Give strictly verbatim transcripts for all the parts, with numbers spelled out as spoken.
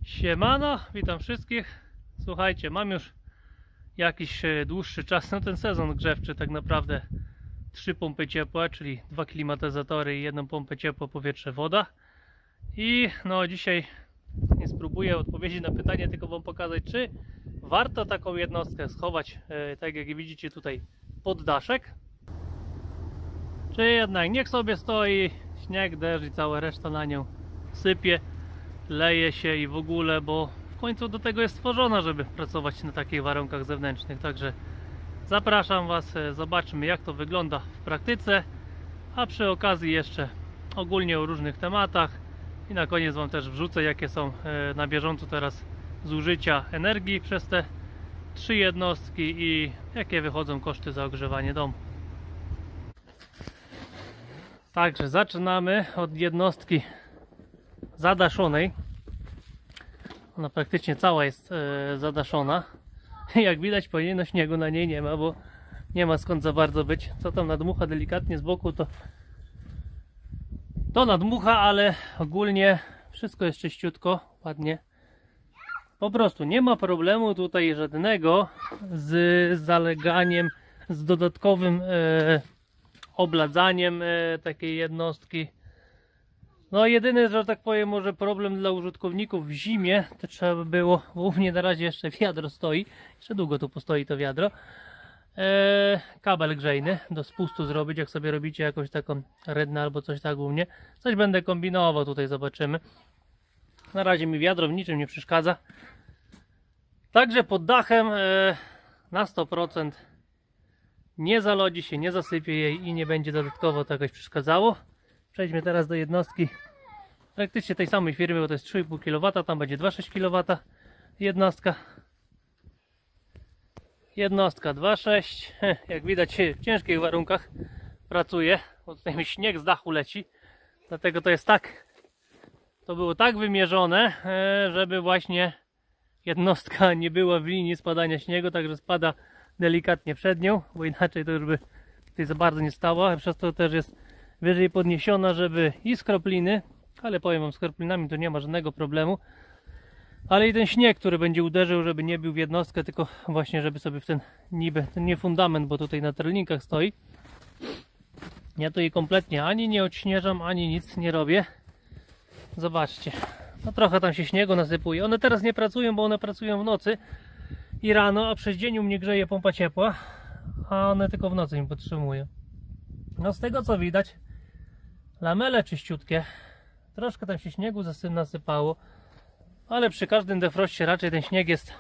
Siemano, witam wszystkich. Słuchajcie, mam już jakiś dłuższy czas, no ten sezon grzewczy tak naprawdę trzy pompy ciepła, czyli dwa klimatyzatory i jedną pompę ciepło, powietrze, woda. I no dzisiaj nie spróbuję odpowiedzieć na pytanie, tylko wam pokazać, czy warto taką jednostkę schować, e, tak jak widzicie tutaj, pod daszek, czy jednak niech sobie stoi, śnieg, deszcz i cała reszta na nią sypie, leje się i w ogóle, bo w końcu do tego jest stworzona, żeby pracować na takich warunkach zewnętrznych. Także zapraszam was, zobaczmy jak to wygląda w praktyce, a przy okazji jeszcze ogólnie o różnych tematach i na koniec wam też wrzucę, jakie są na bieżąco teraz zużycia energii przez te trzy jednostki i jakie wychodzą koszty za ogrzewanie domu. Także zaczynamy od jednostki zadaszonej. Ona praktycznie cała jest e, zadaszona. Jak widać, powinno śniegu na niej nie ma, bo nie ma skąd za bardzo być. Co tam nadmucha delikatnie z boku, to to nadmucha, ale ogólnie wszystko jest czyściutko, ładnie. Po prostu nie ma problemu tutaj żadnego z zaleganiem, z dodatkowym e, obladzaniem e, takiej jednostki. No jedyny, że tak powiem, może problem dla użytkowników w zimie, to trzeba by było, bo u mnie na razie jeszcze wiadro stoi, jeszcze długo tu postoi to wiadro, e, kabel grzejny do spustu zrobić, jak sobie robicie jakąś taką rednę albo coś tak u mnie. Coś będę kombinował, tutaj zobaczymy. Na razie mi wiadro w niczym nie przeszkadza. Także pod dachem e, na sto procent nie zalodzi się, nie zasypie jej i nie będzie dodatkowo to jakoś przeszkadzało. Przejdźmy teraz do jednostki praktycznie tej samej firmy, bo to jest trzy i pół kilowata, tam będzie dwa przecinek sześć kilowata jednostka. Jednostka dwa przecinek sześć, jak widać w ciężkich warunkach pracuje, bo tutaj mi śnieg z dachu leci, dlatego to jest tak, to było tak wymierzone, żeby właśnie jednostka nie była w linii spadania śniegu, także spada delikatnie przed nią, bo inaczej to już by tutaj za bardzo nie stało, a przez to też jest wyżej podniesiona, żeby i skropliny, ale powiem wam, z kroplinami to nie ma żadnego problemu, ale i ten śnieg, który będzie uderzył, żeby nie bił w jednostkę, tylko właśnie żeby sobie w ten niby, ten nie fundament, bo tutaj na trelninkach stoi. Ja to jej kompletnie ani nie odśnieżam, ani nic nie robię. Zobaczcie, no trochę tam się śniegu nasypuje. One teraz nie pracują, bo one pracują w nocy i rano, a przez dzień u mnie grzeje pompa ciepła, a one tylko w nocy im podtrzymują. No z tego co widać, lamele czyściutkie, troszkę tam się śniegu nasypało, ale przy każdym defroście raczej ten śnieg jest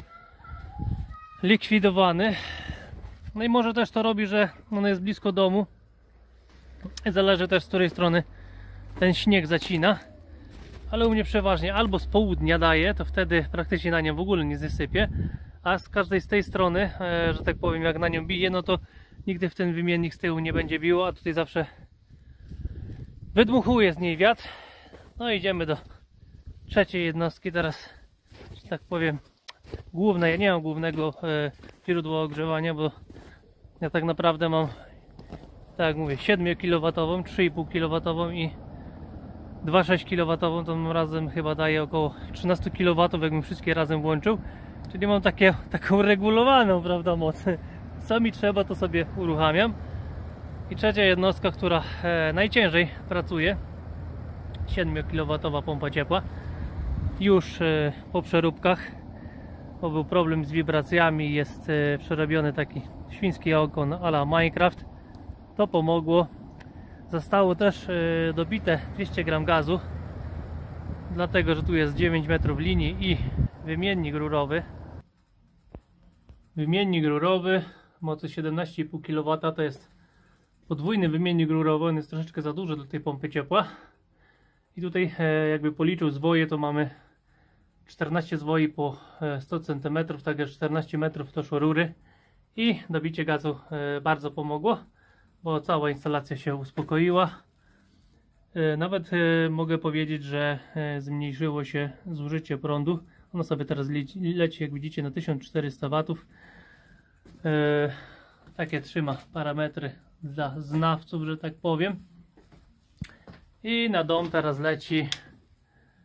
likwidowany. No i może też to robi, że ono jest blisko domu, zależy też z której strony ten śnieg zacina, ale u mnie przeważnie albo z południa daje, to wtedy praktycznie na nią w ogóle nie zasypie, a z każdej z tej strony, że tak powiem, jak na nią bije, no to nigdy w ten wymiennik z tyłu nie będzie biło, a tutaj zawsze wydmuchuje z niej wiatr. No i idziemy do trzeciej jednostki teraz, że tak powiem, głównej. Ja nie mam głównego e, źródła ogrzewania, bo ja tak naprawdę mam, tak jak mówię, siedem kilowatową, trzy i pół kilowatową i dwa przecinek sześć kilowatową, to razem chyba daje około trzynaście kilowatów, jakbym wszystkie razem włączył. Czyli mam takie, taką regulowaną, prawda, moc. Co mi trzeba, to sobie uruchamiam. I trzecia jednostka, która e, najciężej pracuje, siedem kilowatowa pompa ciepła, już e, po przeróbkach, bo był problem z wibracjami, jest e, przerobiony taki świński ogon a la Minecraft. To pomogło. Zostało też e, dobite dwieście gram gazu, dlatego że tu jest dziewięć metrów linii i wymiennik rurowy. Wymiennik rurowy mocy siedemnaście i pół kilowata, to jest podwójny wymiennik rurowy, on jest troszeczkę za duży dla tej pompy ciepła. I tutaj e, jakby policzył zwoje, to mamy czternaście zwoi po e, sto centymetrów, także czternaście metrów to szło rury. I dobicie gazu e, bardzo pomogło, bo cała instalacja się uspokoiła. E, nawet e, mogę powiedzieć, że e, zmniejszyło się zużycie prądu. Ono sobie teraz leci, leci jak widzicie, na tysiąc czterysta watów. E, takie trzyma parametry dla znawców, że tak powiem. I na dom teraz leci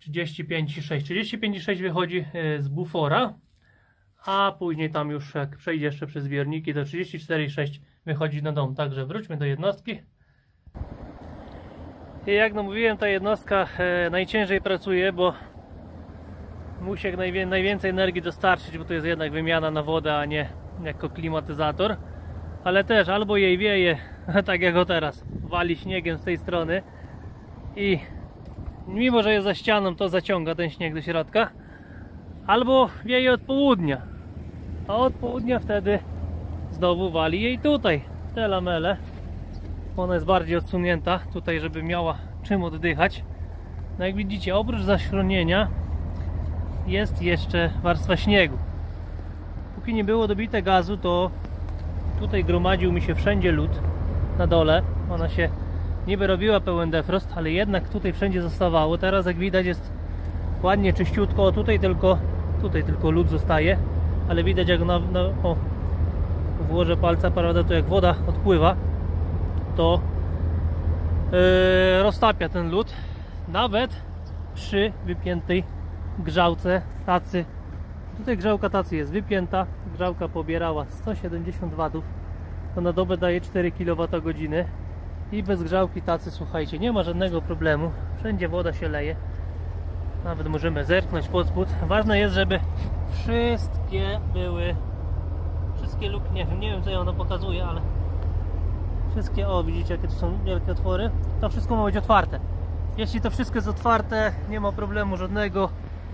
trzydzieści pięć i sześć. trzydzieści pięć i sześć wychodzi z bufora, a później tam już jak przejdzie jeszcze przez zbiorniki, to trzydzieści cztery i sześć wychodzi na dom. Także wróćmy do jednostki. I jak no mówiłem, ta jednostka e, najciężej pracuje, bo musi jak najwię najwięcej energii dostarczyć, bo to jest jednak wymiana na wodę, a nie jako klimatyzator. Ale też albo jej wieje, tak jak o teraz, wali śniegiem z tej strony i mimo że jest za ścianą, to zaciąga ten śnieg do środka, albo wieje od południa, a od południa wtedy znowu wali jej tutaj, w te lamele. Ona jest bardziej odsunięta tutaj, żeby miała czym oddychać. No jak widzicie, oprócz zaśronienia jest jeszcze warstwa śniegu. Póki nie było dobite gazu, to tutaj gromadził mi się wszędzie lód na dole. Ona się niby robiła pełen defrost, ale jednak tutaj wszędzie zostawało. Teraz jak widać jest ładnie czyściutko. O, tutaj tylko tutaj tylko lód zostaje, ale widać jak na, na o, włożę palca, prawda, to jak woda odpływa, to yy, roztapia ten lód nawet przy wypiętej grzałce tacy. Tutaj grzałka tacy jest wypięta, grzałka pobierała sto siedemdziesiąt watów, to na dobę daje cztery kilowatogodziny i bez grzałki tacy, słuchajcie, nie ma żadnego problemu, wszędzie woda się leje, nawet możemy zerknąć pod spód. Ważne jest, żeby wszystkie były, wszystkie luki, nie wiem, nie wiem co ono pokazuje, ale wszystkie, o widzicie jakie to są wielkie otwory, to wszystko ma być otwarte. Jeśli to wszystko jest otwarte, nie ma problemu żadnego,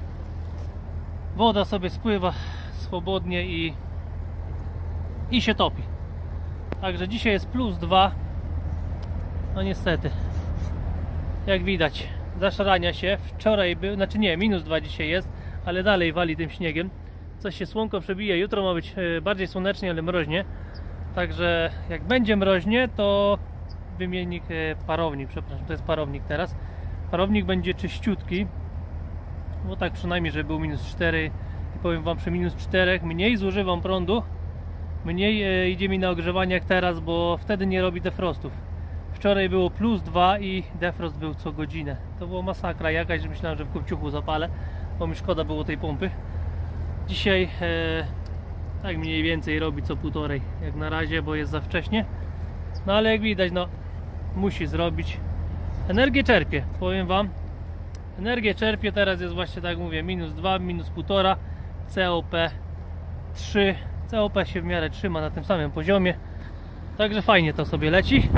woda sobie spływa swobodnie i, i się topi. Także dzisiaj jest plus dwa. No niestety, jak widać, zaszarania się. Wczoraj był, znaczy nie, minus dwa dzisiaj jest, ale dalej wali tym śniegiem. Coś się słonko przebije, jutro ma być bardziej słonecznie, ale mroźnie. Także jak będzie mroźnie, to wymiennik, parownik, przepraszam, to jest parownik teraz. Parownik będzie czyściutki, bo tak przynajmniej, żeby był minus cztery. I powiem wam, przy minus czterech mniej zużywam prądu, mniej e, idzie mi na ogrzewanie jak teraz, bo wtedy nie robi defrostów. Wczoraj było plus dwa i defrost był co godzinę. To było masakra jakaś, że myślałem, że w kopciuchu zapalę, bo mi szkoda było tej pompy. Dzisiaj e, tak mniej więcej robi co półtorej jak na razie, bo jest za wcześnie. No ale jak widać, no musi zrobić. Energię czerpie, powiem wam. Energię czerpie, teraz jest właśnie tak jak mówię, minus dwa, minus półtora, C O P trzy. C O P się w miarę trzyma na tym samym poziomie. Także fajnie to sobie leci.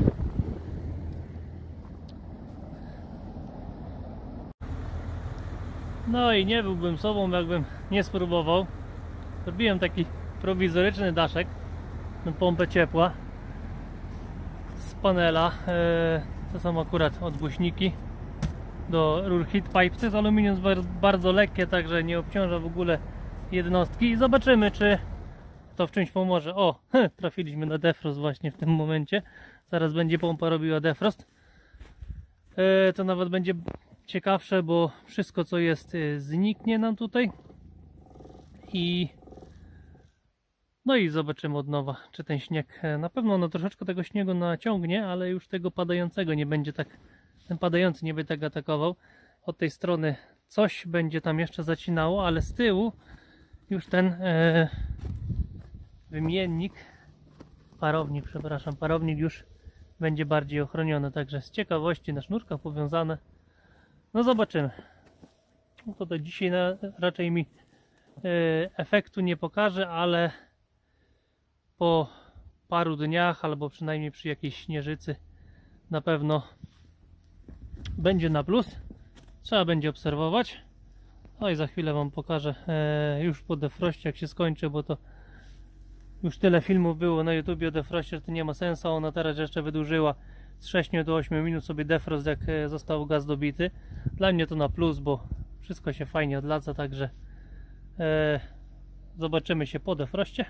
No i nie byłbym sobą, jakbym nie spróbował. Zrobiłem taki prowizoryczny daszek na pompę ciepła z panela. To są akurat odgłośniki do rur heat pipe. To jest aluminium bardzo lekkie, także nie obciąża w ogóle jednostki. I zobaczymy, czy to w czymś pomoże. O, trafiliśmy na defrost właśnie w tym momencie. Zaraz będzie pompa robiła defrost. To nawet będzie ciekawsze, bo wszystko co jest zniknie nam tutaj. I no i zobaczymy od nowa, czy ten śnieg, na pewno no troszeczkę tego śniegu naciągnie, ale już tego padającego nie będzie tak, ten padający nie będzie tak atakował. Od tej strony coś będzie tam jeszcze zacinało, ale z tyłu już ten e, wymiennik, parownik, przepraszam, parownik już będzie bardziej ochroniony, także z ciekawości na sznurkach powiązane. No zobaczymy. No to, to dzisiaj na, raczej mi e, efektu nie pokaże, ale po paru dniach, albo przynajmniej przy jakiejś śnieżycy na pewno będzie na plus. Trzeba będzie obserwować. No i za chwilę wam pokażę e, już po defroście, jak się skończy, bo to już tyle filmów było na YouTubie o defroście, że to nie ma sensu. Ona teraz jeszcze wydłużyła z sześciu do ośmiu minut sobie defrost, jak e, został gaz dobity. Dla mnie to na plus, bo wszystko się fajnie odladza, także e, zobaczymy się po defroście.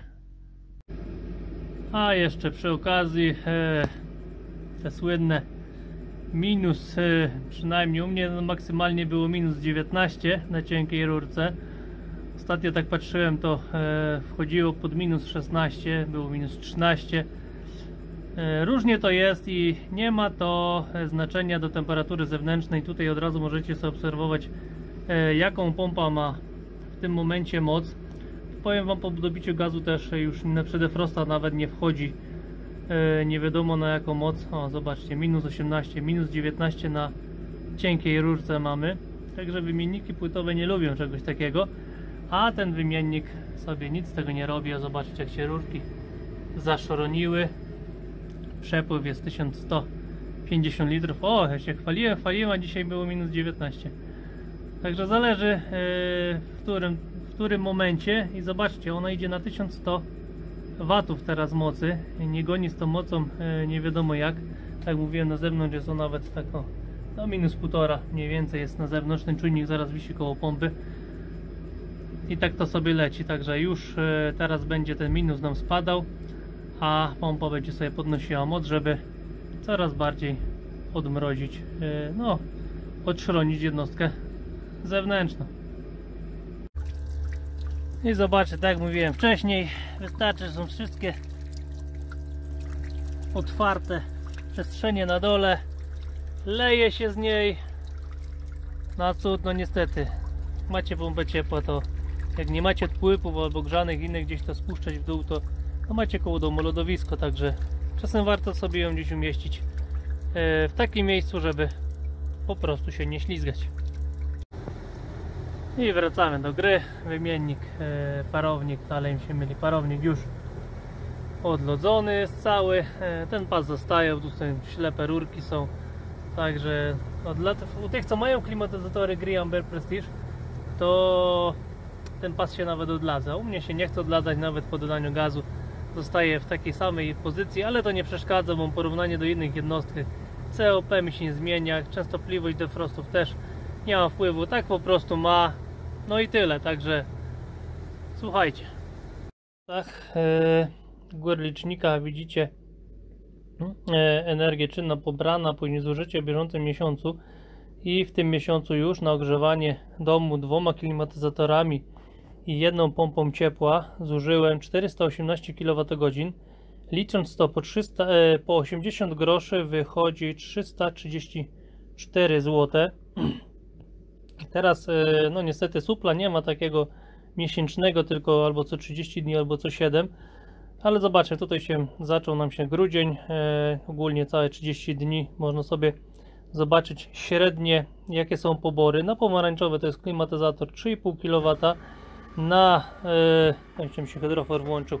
A jeszcze przy okazji e, te słynne minus, e, przynajmniej u mnie no, maksymalnie było minus dziewiętnaście na cienkiej rurce. Ostatnio tak patrzyłem, to e, wchodziło pod minus szesnaście, było minus trzynaście. E, różnie to jest i nie ma to znaczenia do temperatury zewnętrznej. Tutaj od razu możecie sobie obserwować e, jaką pompa ma w tym momencie moc. Powiem wam, po dobiciu gazu też już na przedefrosta nawet nie wchodzi, e, nie wiadomo na jaką moc. O, zobaczcie, minus osiemnaście, minus dziewiętnaście na cienkiej rurce mamy. Także wymienniki płytowe nie lubią czegoś takiego, a ten wymiennik sobie nic z tego nie robi. O, zobaczcie, jak się rurki zaszoroniły. Przepływ jest tysiąc sto pięćdziesiąt litrów. O, ja się chwaliłem, chwaliłem, a dzisiaj było minus dziewiętnaście. Także zależy yy, w, którym, w którym momencie. I zobaczcie, ona idzie na tysiąc sto watów teraz mocy. Nie goni z tą mocą yy, nie wiadomo jak. Tak mówiłem, na zewnątrz jest to nawet tak o, no minus półtora mniej więcej jest na zewnątrz. Ten czujnik zaraz wisi koło pompy. I tak to sobie leci. Także już yy, teraz będzie ten minus nam spadał, a pompa będzie sobie podnosiła moc, żeby coraz bardziej odmrozić, yy, no, odszronić jednostkę zewnętrzną. I zobaczcie, tak jak mówiłem wcześniej, wystarczy, że są wszystkie otwarte przestrzenie na dole, leje się z niej na cud. No niestety, macie pompę ciepła, to jak nie macie odpływów albo grzanych innych gdzieś to spuszczać w dół, to, to macie koło domu lodowisko, także czasem warto sobie ją gdzieś umieścić w takim miejscu, żeby po prostu się nie ślizgać. I wracamy do gry. Wymiennik, parownik, dalej mi się myli, parownik już odlodzony jest cały. Ten pas zostaje, bo tu są ślepe rurki są, także od lat, u tych co mają klimatyzatory Gree Amber Prestige, to ten pas się nawet odladza. U mnie się nie chce odladzać, nawet po dodaniu gazu zostaje w takiej samej pozycji, ale to nie przeszkadza, bo porównanie do innych jednostek C O P mi się nie zmienia, częstotliwość defrostów też nie ma wpływu, tak po prostu ma. No i tyle, także słuchajcie. Tak, e, góry licznika widzicie, e, energię czynna pobrana, później zużycie w bieżącym miesiącu i w tym miesiącu już na ogrzewanie domu dwoma klimatyzatorami i jedną pompą ciepła zużyłem czterysta osiemnaście kilowatogodzin. Licząc to po, trzysta, e, po osiemdziesiąt groszy wychodzi trzysta trzydzieści cztery złote. Teraz e, no niestety supla nie ma takiego miesięcznego, tylko albo co trzydzieści dni, albo co siedem. Ale zobaczcie, tutaj się zaczął nam się grudzień, e, ogólnie całe trzydzieści dni. Można sobie zobaczyć średnie, jakie są pobory. Na pomarańczowe to jest klimatyzator trzy i pół kilowata, na e, tam się hydrofor włączył.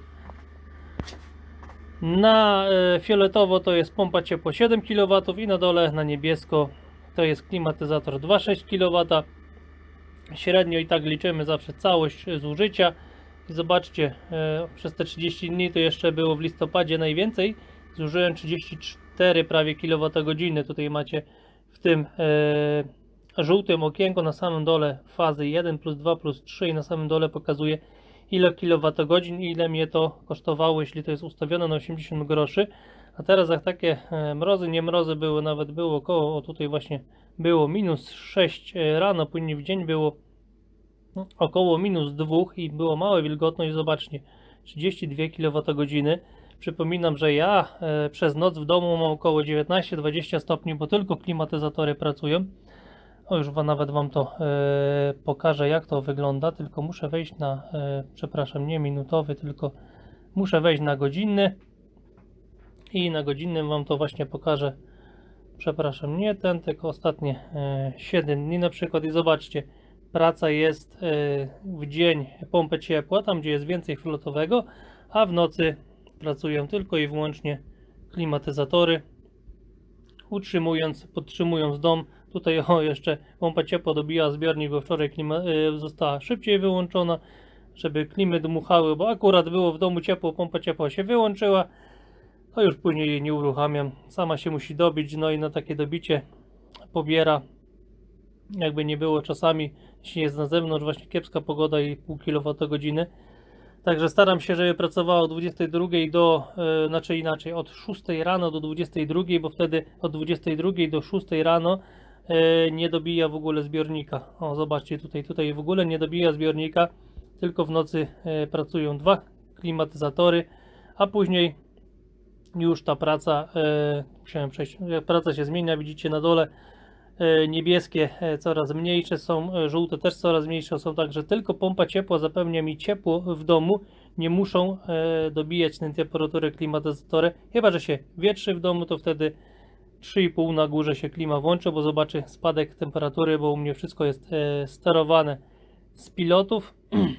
Na e, fioletowo to jest pompa ciepła siedem kilowatów i na dole na niebiesko to jest klimatyzator dwa i sześć kilowata. Średnio i tak liczymy zawsze całość zużycia. I zobaczcie, e, przez te trzydzieści dni to jeszcze było w listopadzie najwięcej. Zużyłem trzydzieści cztery prawie kilowatogodziny. Tutaj macie w tym e, żółtym okienko na samym dole fazy jeden plus dwa plus trzy i na samym dole pokazuje ile kilowatogodzin i ile mnie to kosztowało, jeśli to jest ustawione na osiemdziesiąt groszy. A teraz jak takie mrozy, nie mrozy były, nawet było około, o tutaj właśnie było minus sześć rano, później w dzień było około minus dwa i było małe wilgotność. Zobaczcie, trzydzieści dwie kilowatogodziny. Przypominam, że ja e, przez noc w domu mam około dziewiętnaście dwadzieścia stopni, bo tylko klimatyzatory pracują. O, już nawet wam to e, pokażę, jak to wygląda, tylko muszę wejść na, e, przepraszam, nie minutowy, tylko muszę wejść na godzinny i na godzinnym wam to właśnie pokażę. Przepraszam, nie ten, tylko ostatnie e, siedem dni na przykład. I zobaczcie, praca jest e, w dzień pompę ciepła, tam gdzie jest więcej flotowego, a w nocy pracują tylko i wyłącznie klimatyzatory, utrzymując, podtrzymując dom. Tutaj o, jeszcze pompa ciepła dobija zbiornik, bo wczoraj klima, y, została szybciej wyłączona, żeby klimy dmuchały, bo akurat było w domu ciepło, pompa ciepła się wyłączyła, to już później jej nie uruchamiam, sama się musi dobić. No i na takie dobicie pobiera, jakby nie było czasami, jeśli jest na zewnątrz właśnie kiepska pogoda i pół kilowatogodziny. Także staram się, żeby pracowało od dwudziestej drugiej do, yy, znaczy inaczej, od szóstej rano do dwudziestej drugiej, bo wtedy od dwudziestej drugiej do szóstej rano yy, nie dobija w ogóle zbiornika. O, zobaczcie, tutaj, tutaj w ogóle nie dobija zbiornika, tylko w nocy yy, pracują dwa klimatyzatory, a później już ta praca, yy, musiałem przejść, praca się zmienia, widzicie na dole, niebieskie coraz mniejsze są, żółte też coraz mniejsze są, także tylko pompa ciepła zapewnia mi ciepło w domu. Nie muszą dobijać tej temperatury klimatyzatory, chyba że się wietrzy w domu, to wtedy trzy i pół na górze się klima włączy, bo zobaczy spadek temperatury, bo u mnie wszystko jest sterowane z pilotów.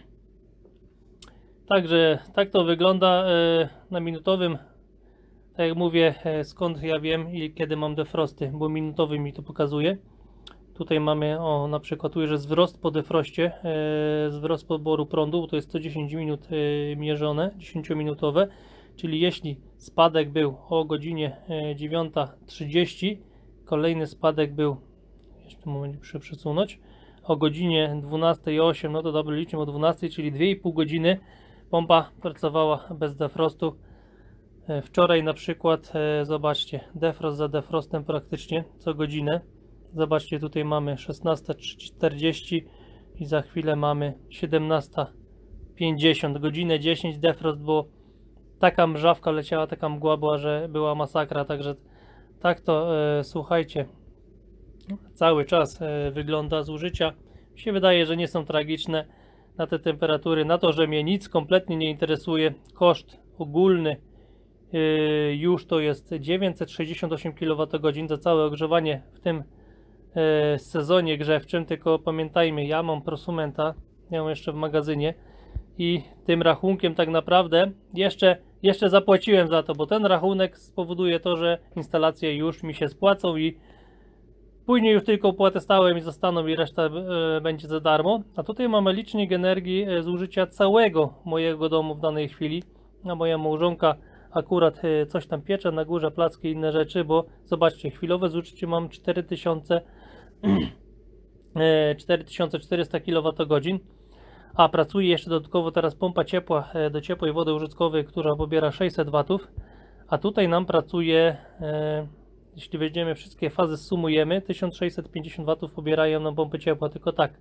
Także tak to wygląda na minutowym. Tak jak mówię, skąd ja wiem i kiedy mam defrosty, bo minutowy mi to pokazuje. Tutaj mamy, o, na przykład tu jest wzrost po defroście, e, wzrost poboru prądu, bo to jest sto dziesięć minut e, mierzone, dziesięciominutowe, czyli jeśli spadek był o godzinie e, dziewiąta trzydzieści, kolejny spadek był, jeszcze moment muszę przesunąć, o godzinie dwunastej osiem, no to dobrze liczmy o dwunastej, czyli dwie i pół godziny pompa pracowała bez defrostu. E, wczoraj na przykład, e, zobaczcie, defrost za defrostem praktycznie co godzinę. Zobaczcie, tutaj mamy szesnasta czterdzieści i za chwilę mamy siedemnasta pięćdziesiąt, godzinę dziesięć defrost, bo taka mrzawka leciała, taka mgła była, że była masakra, także tak to e, słuchajcie, cały czas e, wygląda. Zużycia mi się wydaje, że nie są tragiczne na te temperatury, na to, że mnie nic kompletnie nie interesuje. Koszt ogólny e, już to jest dziewięćset sześćdziesiąt osiem kilowatogodzin za całe ogrzewanie w tym w sezonie grzewczym, tylko pamiętajmy, ja mam prosumenta, ja mam jeszcze w magazynie i tym rachunkiem tak naprawdę jeszcze, jeszcze zapłaciłem za to, bo ten rachunek spowoduje to, że instalacje już mi się spłacą i później już tylko opłatę stałe mi zostaną i reszta e, będzie za darmo. A tutaj mamy licznik energii e, zużycia całego mojego domu w danej chwili. A moja małżonka akurat e, coś tam piecze na górze, placki i inne rzeczy, bo zobaczcie, chwilowe zużycie mam cztery tysiące czterysta kilowatogodzin, a pracuje jeszcze dodatkowo teraz pompa ciepła e, do ciepłej wody użytkowej, która pobiera sześćset watów, a tutaj nam pracuje, e, jeśli weźmiemy wszystkie fazy, sumujemy, tysiąc sześćset pięćdziesiąt watów pobierają nam pompy ciepła, tylko tak,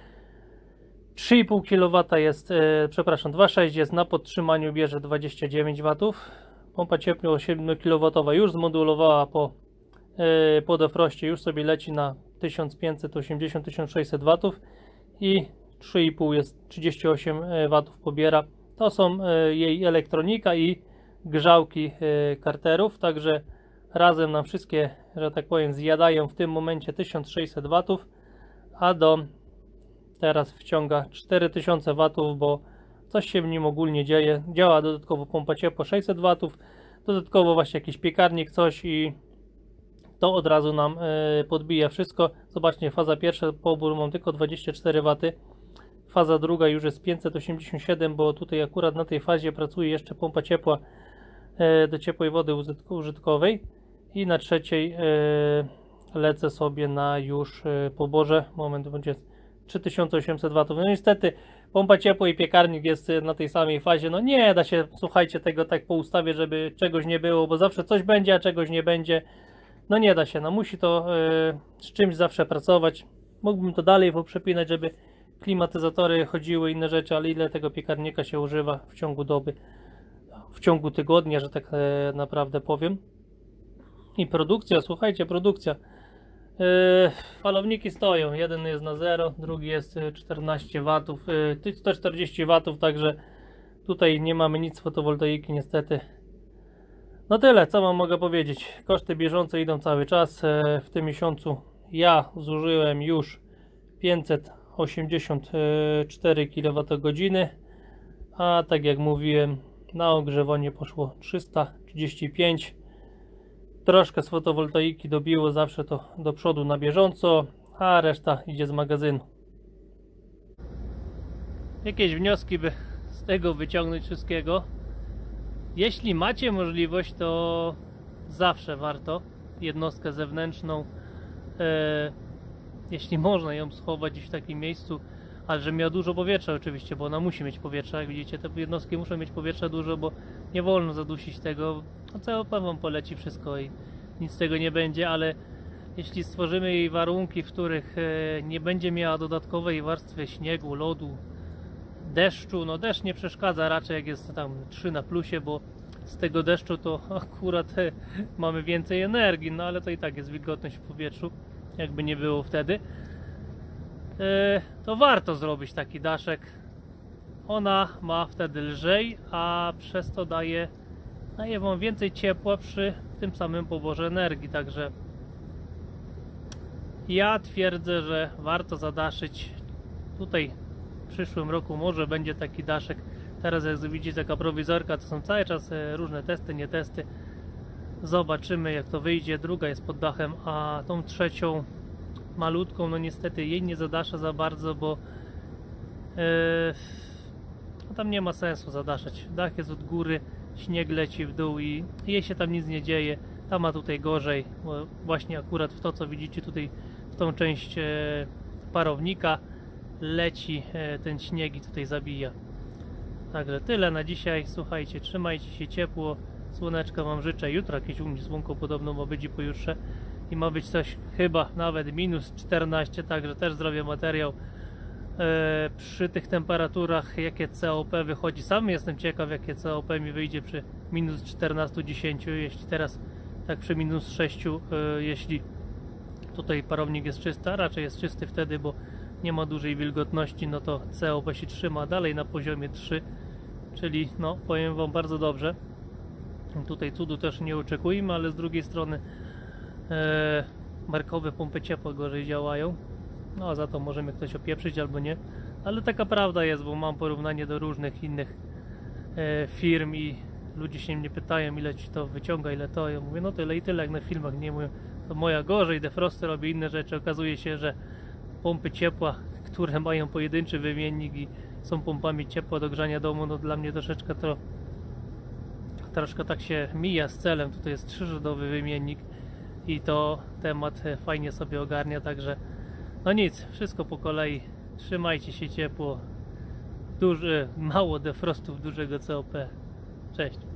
trzy i pół kilowata jest, e, przepraszam, dwa przecinek sześć jest na podtrzymaniu, bierze dwadzieścia dziewięć watów. Pompa ciepła siedem kilowatowa już zmodulowała po, e, po defroście, już sobie leci na tysiąc pięćset osiemdziesiąt do tysiąc sześćset watów i trzy i pół jest trzydzieści osiem watów pobiera. To są e, jej elektronika i grzałki e, karterów, także razem nam wszystkie, że tak powiem, zjadają w tym momencie tysiąc sześćset watów, a do teraz wciąga cztery tysiące watów, bo coś się w nim ogólnie dzieje. Działa dodatkowo pompa ciepła sześćset watów, dodatkowo właśnie jakiś piekarnik, coś i to od razu nam y, podbija wszystko. Zobaczcie, faza pierwsza, pobór mam tylko dwadzieścia cztery waty, faza druga już jest pięćset osiemdziesiąt siedem, bo tutaj akurat na tej fazie pracuje jeszcze pompa ciepła y, do ciepłej wody użytkowej i na trzeciej y, lecę sobie na już y, poborze, moment, będzie trzy tysiące osiemset watów. No niestety pompa ciepła i piekarnik jest na tej samej fazie. No nie da się, słuchajcie, tego tak po ustawie, żeby czegoś nie było, bo zawsze coś będzie, a czegoś nie będzie. No nie da się, no musi to yy, z czymś zawsze pracować. Mógłbym to dalej poprzepinać, żeby klimatyzatory chodziły, inne rzeczy, ale ile tego piekarnika się używa w ciągu doby, w ciągu tygodnia, że tak yy, naprawdę powiem. I produkcja, słuchajcie, produkcja. Yy, falowniki stoją, jeden jest na zero, drugi jest czternaście watów, yy, sto czterdzieści watów, także tutaj nie mamy nic z fotowoltaiki niestety. No tyle, co wam mogę powiedzieć. Koszty bieżące idą cały czas. Yy, w tym miesiącu ja zużyłem już pięćset osiemdziesiąt cztery kilowatogodziny, a tak jak mówiłem, na ogrzewanie poszło trzysta trzydzieści pięć. Troszkę z fotowoltaiki dobiło, zawsze to do przodu na bieżąco, a reszta idzie z magazynu. Jakieś wnioski by z tego wyciągnąć wszystkiego? Jeśli macie możliwość, to zawsze warto jednostkę zewnętrzną, e, jeśli można ją schować gdzieś w takim miejscu, ale że miała dużo powietrza oczywiście, bo ona musi mieć powietrza, jak widzicie, te jednostki muszą mieć powietrza dużo, bo nie wolno zadusić tego, no cały wam poleci wszystko i nic z tego nie będzie, ale jeśli stworzymy jej warunki, w których nie będzie miała dodatkowej warstwy śniegu, lodu, deszczu, no deszcz nie przeszkadza raczej, jak jest tam trzy na plusie, bo z tego deszczu to akurat mamy więcej energii, no ale to i tak jest wilgotność w powietrzu. jakby nie było wtedy, e, to warto zrobić taki daszek. Ona ma wtedy lżej, a przez to daje, daje wam więcej ciepła przy tym samym poborze energii, także ja twierdzę, że warto zadaszyć. Tutaj w przyszłym roku może będzie taki daszek. Teraz jak widzicie, taka prowizorka, to są cały czas różne testy, nie testy. Zobaczymy jak to wyjdzie. Druga jest pod dachem, a tą trzecią malutką, no niestety jej nie zadaszę za bardzo, bo yy, no tam nie ma sensu zadaszać. Dach jest od góry, śnieg leci w dół i jej się tam nic nie dzieje. Ta ma tutaj gorzej, bo właśnie akurat w to, co widzicie tutaj, w tą część e, parownika leci e, ten śnieg i tutaj zabija. Także tyle na dzisiaj. Słuchajcie, trzymajcie się ciepło. Słoneczka wam życzę. Jutro jakieś u mnie słonko podobno ma być i pojutrze. I ma być coś chyba nawet minus czternaście, także też zrobię materiał e, przy tych temperaturach, jakie C O P wychodzi. Sam jestem ciekaw, jakie C O P mi wyjdzie przy minus czternaście dziesięć, jeśli teraz tak przy minus sześć, e, jeśli tutaj parownik jest czysty, a raczej jest czysty wtedy, bo nie ma dużej wilgotności, no to C O P się trzyma dalej na poziomie trzy, czyli no powiem wam bardzo dobrze. Tutaj cudu też nie oczekujmy, ale z drugiej strony e, markowe pompy ciepła gorzej działają, no a za to może mnie ktoś opieprzyć albo nie, ale taka prawda jest, bo mam porównanie do różnych innych e, firm i ludzie się mnie pytają, ile ci to wyciąga, ile to, ja mówię no tyle i tyle jak na filmach, nie mówię to moja gorzej, defrosty robi inne rzeczy. Okazuje się, że pompy ciepła, które mają pojedynczy wymiennik i są pompami ciepła do grzania domu, no dla mnie troszeczkę to troszkę tak się mija z celem. Tutaj jest trzyrzędowy wymiennik i to temat fajnie sobie ogarnia, także no nic, wszystko po kolei. Trzymajcie się ciepło, duży, mało defrostów, dużego C O P. Cześć.